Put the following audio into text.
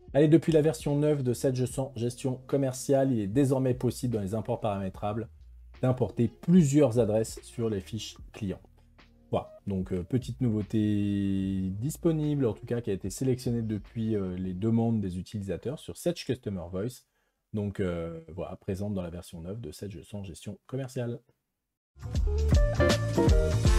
Allez, depuis la version 9 de cette gestion commerciale, il est désormais possible dans les imports paramétrables d'importer plusieurs adresses sur les fiches clients. Voilà, donc petite nouveauté disponible, en tout cas qui a été sélectionnée depuis les demandes des utilisateurs sur Setch Customer Voice. Donc voilà, présente dans la version 9 de cette gestion commerciale.